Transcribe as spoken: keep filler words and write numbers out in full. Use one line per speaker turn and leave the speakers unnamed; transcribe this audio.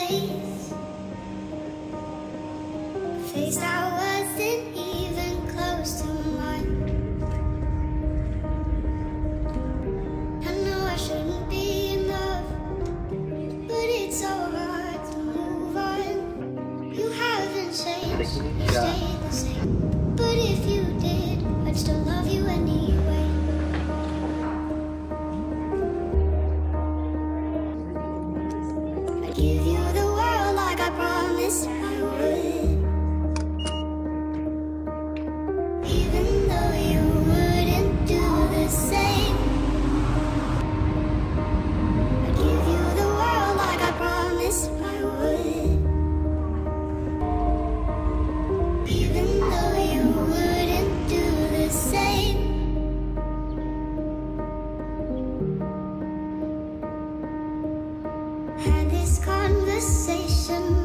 face, a face that wasn't even close to mine. I know I shouldn't be in love, but it's so hard to move on. You haven't changed, you stayed the same. But if you did, I'd still love you anyway. I'd give you the world like I promised I would, even though you wouldn't do the same. I'd give you the world like I promised I would, even though you wouldn't do the same. Had this conversation